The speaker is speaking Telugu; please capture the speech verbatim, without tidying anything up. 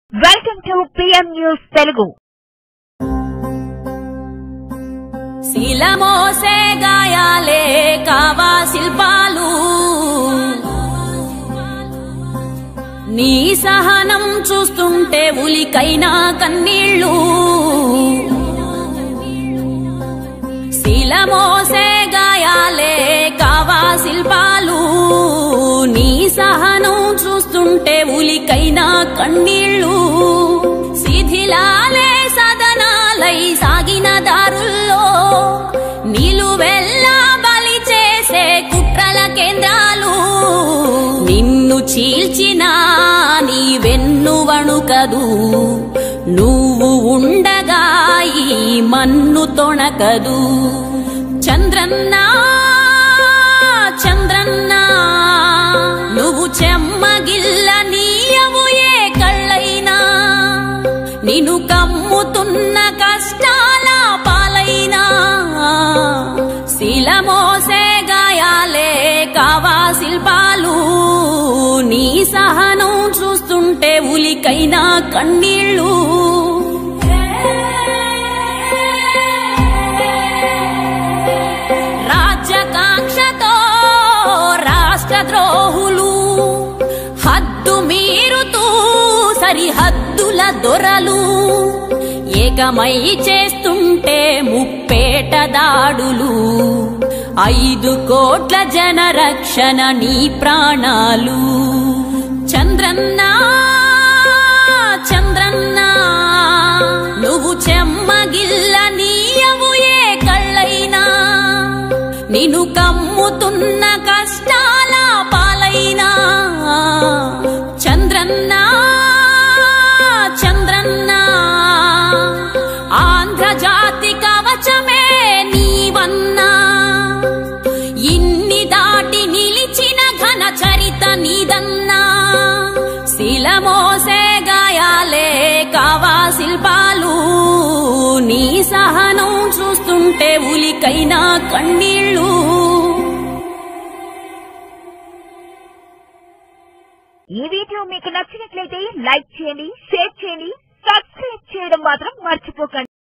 Welcome to PM news Telugu. శిలమోసే గాయాలే కావా శిల్పాలు, నీ సహనం చూస్తుంటే ఉలికైనా కన్నీళ్ళు. శిలమోసే గాయాలే కావా శిల్పాలు, నీ సహనం చూస్తుంటే ఉలికైనా కన్నీళ్ళు. శిథిలాలే సదనాలై సాగిన దారుల్లో నిలువెల్లా బలి చేసే కుట్రల కేంద్రాలు. నిన్ను చీల్చిన నీ వెన్ను వణుకదు, నువ్వు ఉండగా ఈ మన్ను తొణకదు. చంద్రన్నా చంద్రన్నా నువ్వు చెమ్మగిల్ల నీయవు ఏ కళ్ళైనా, నిన్ను కమ్ముతున్న కష్టాల పాలైనా. శిలమోసే గాయాలే కావా శిల్పాలు, నీ సహనం చూస్తుంటే ఉలికైనా కన్నీళ్ళు. రాజ్యకాంక్షతో రాష్ట్ర ద్రోహులు, హద్దు మీరుతూ సరిహద్దుల దొరలు ఏకమై చేస్తుంటే ముప్పేట దాడులు. ఐదు కోట్ల జన రక్షణ నీ ప్రాణాలు. చంద్రన్నా చంద్రన్నా నువ్వు చెమ్మగిల్ల నీయవు ఏ కళ్ళైనా, నిన్ను కమ్ముతున్న కష్టాల పాలైనా. చంద్రన్నా చంద్రన్నా ఆంధ్రజాతి కవచమే నీవన్నా, ఇన్ని దాటి నిలిచిన ఘన చరిత నీదన్నా. శిలమోసే గాయాలే కావా శిల్పాలు, నీ సహనం చూస్తుంటే ఉలికైనా కన్నీళ్ళు. ఈ వీడియో మీకు నచ్చినట్లయితే లైక్ చేయండి, షేర్ చేయండి, సబ్స్క్రైబ్ చేయడం మాత్రం మర్చిపోకండి.